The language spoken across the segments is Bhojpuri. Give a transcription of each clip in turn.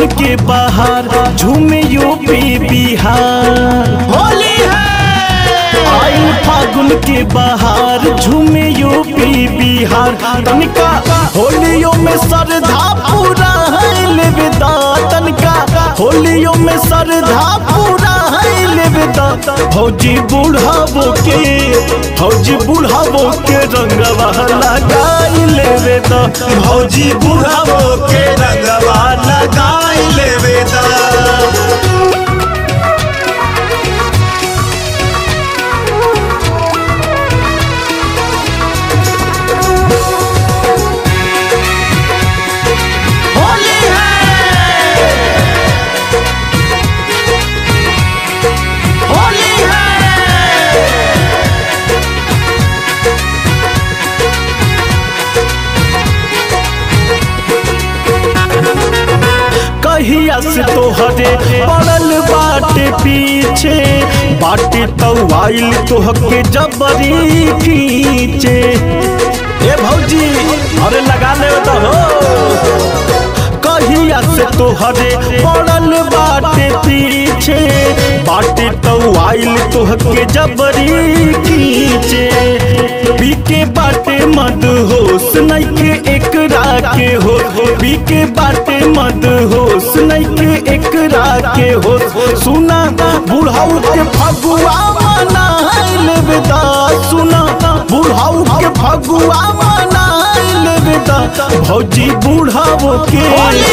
फागुन के बाहर झूमे यूपी बिहार। होली है आइल फागुन के बाहर झूमे यूपी बिहार। तनिका होलियों में श्रद्धा पूरा है लेवेदा, तनिका होलियों में श्रद्धा पूरा है लेवेदा। फौजी बुढ़ावो के रंगवा लगाई लेवेदा, भौजी बुढ़ावो के रंगवा लगाई लेवेदा। कहिया से तोहरे पड़ल बाटे पीछे, बाटे तो आइल तोहके जबरी खींचे। ए भौजी अरे लगा ले तो हो। कहिया से तोहरे पड़ल बाटे पीछे, बाटे तो आइल तोहके जबरी खींचे। पीके बाटे मद होश नइखे एकरा के हो, पीके बाटे मद होश नइखे एकरा के हो। सुना बुढ़ाऊ के फगुआ मना लेवेदा, सुना बुढ़ाऊ के फगुआ मना लेवेदा। भौजी बुढ़ावो के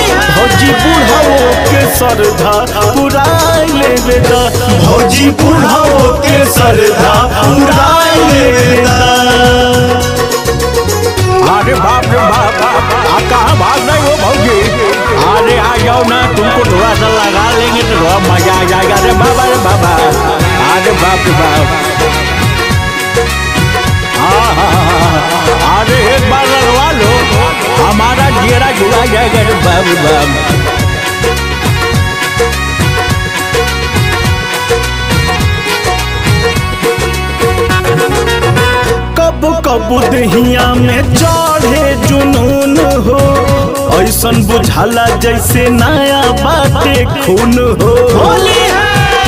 श्रद्धा पुराई लेवेदा, भौजी बुढ़ावो के श्रद्धा पुराई लेवेदा। अरे बाप रे बाप, कहाँ भाग रहे हो भौजी? अरे आ जाओ ना, तुमको थोड़ा सा लगा लेंगे तो थोड़ा मजा आ जाएगा। अरे बाबा रे बाबा, अरे बाप रे बाप, अरे एक बार लगवा लो, हमारा चेहरा जुड़ा जाएगा। रे बाप रे बाप, कब कब दहिया में चढ़े जुनून हो, ऐसन बुझाला जैसे नया बाटे खून हो। होली है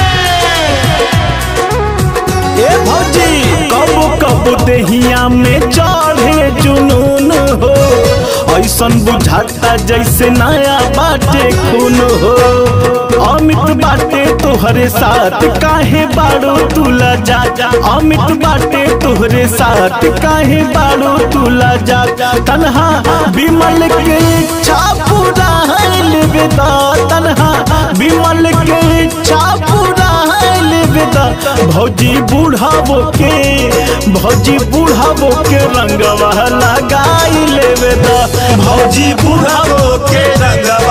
ए भौजी कब कब दहिया में चढ़े जुनून हो, ऐसन बुझाता जैसे नया बाटे खून हो। अमित बाटे तोहरे साथ काहे बाड़ो तुला जा, अमित बाटे तोहरे साथ काहे बाड़ो तुला जा। तन्हा विमल के इच्छा पूरा है लेवेदा, तन्हा विमल के इच्छा पूरा है लेवेदा। भौजी बुढ़ावो के रंगवा लगाई लेवेदा, भौजी बुढ़ावो के रंगवा